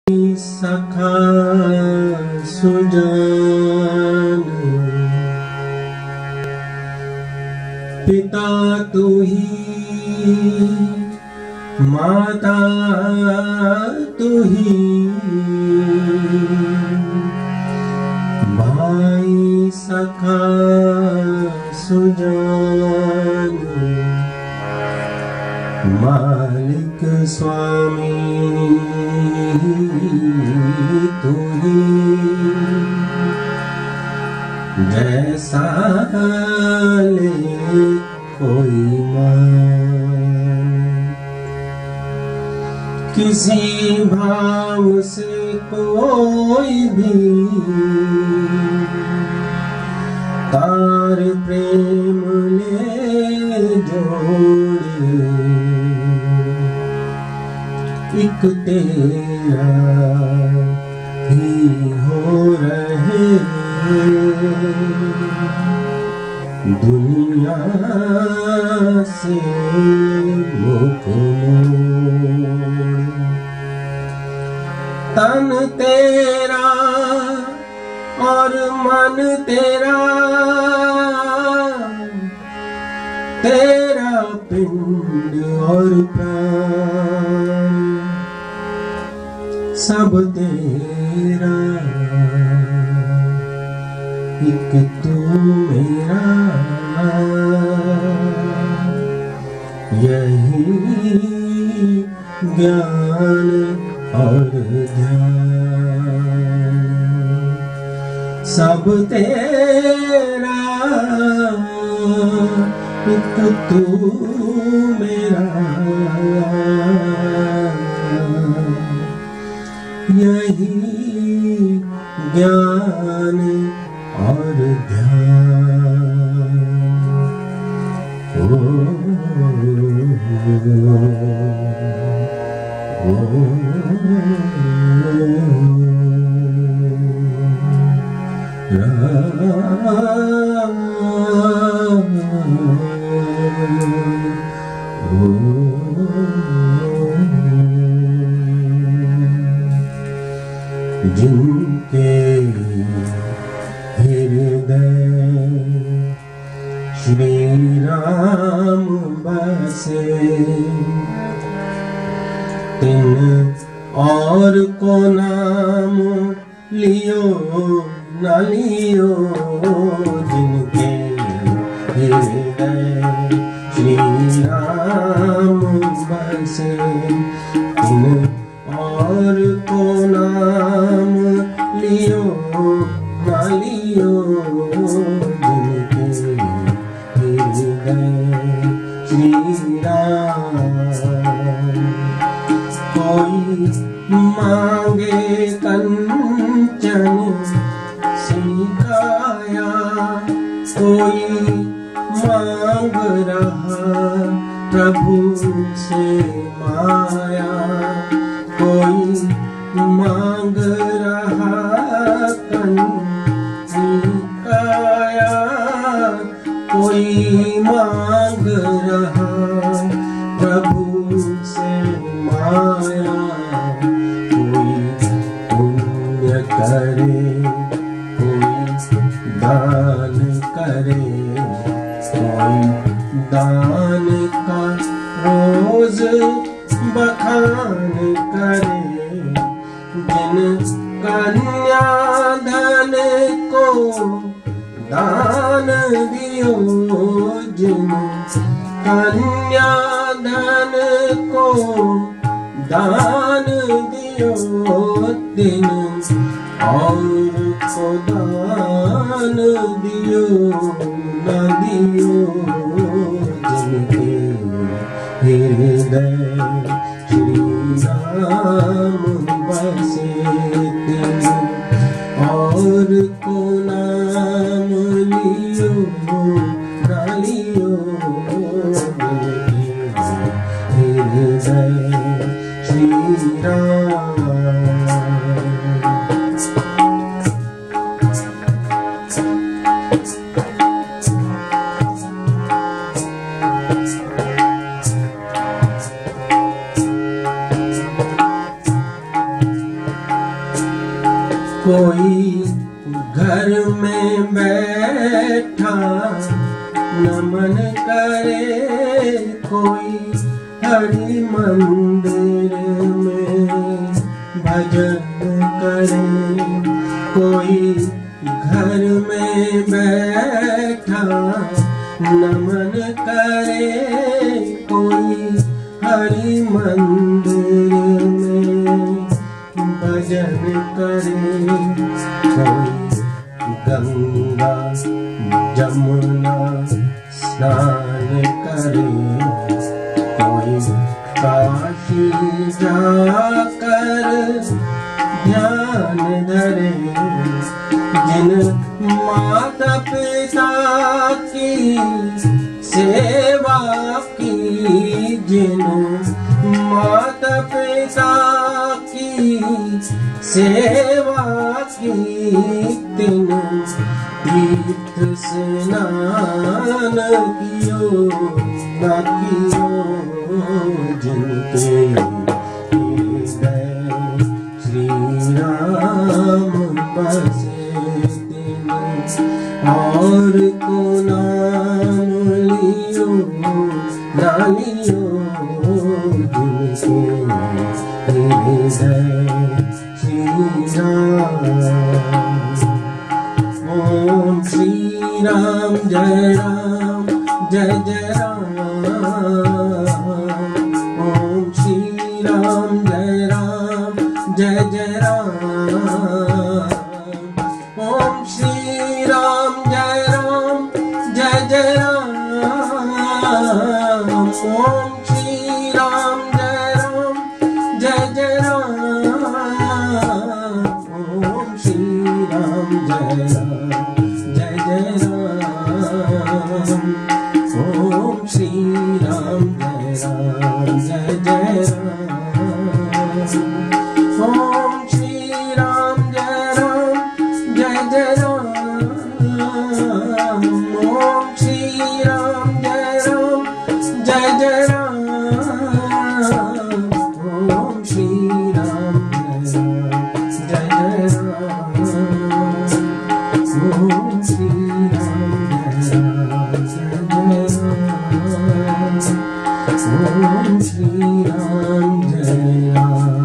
सखा सुजान, पिता तू ही, माता तू ही, भाई सखा सुजान, मालिक स्वामी तू ही, जैसा ले कोई मान, किसी भाव से कोई भी तार प्रेम ले जोड़े, एक तेरा ही हो रहे दुनिया से मुख मोड़। तन तेरा और मन तेरा, तेरा पिंड और प्राण सब तेरा, एक तू मेरा, यही ज्ञान और ध्यान सब तेरा, एक तू मेरा, यही ज्ञान और ध्यान। ओ जिनके हृदय श्री राम बसे, तिन और को नाम लियो न लियो, जिनके हृदय श्री राम बसे, तिन और को नाम लियो न लियो, जिनके हृदय श्री राम। कोई मांगे कंचन सिखाया, कोई मांग रहा प्रभु से माया, कोई मांग रहा काया, कोई मांग रहा प्रभु से माया, कोई पुण्य करे, कोई दान करे, कोई दान का रोज बखान करे, जिन कन्या धन को दान दियो, जिन कन्या धन को दान दियो, दिन और को दान दियो न दियो, जिनके हृदय श्री राम बसे, दिन और को नाम लियो न लियो, हृदय श्री राम। कोई घर में बैठा नमन करे, कोई हरि मंदिर में भजन करे, कोई घर में बैठा नमन करे, कोई हरि मंदिर में भजन करे, कोई गंगा जमुना स्नान करे, कोई काशी जाकर ध्यान धरे। जिन माता पिता की सेवा की, जिन माता पिता की सेवा की, तिन तीर्थ स्नान कियो न कियो। जिनके हृदय श्री राम बसे दिन, और को नाम लियो ना लियो। जिनके हृदय श्री राम। ओम श्री राम जय राम जय जय राम। ओम श्री राम जय राम जय जय राम। ओम श्री राम जय राम जय जय राम। ओम श्री राम जय राम जय जय राम। ओम श्री राम जय राम जय जय राम। ओम श्री राम जय राम जय जय राम। ओम श्री राम जय राम जय जय राम। ओम श्री राम जय राम जय जय राम। ओम श्री राम जय जय राम। ओम श्री राम जय राम। ओम श्री राम जय राम।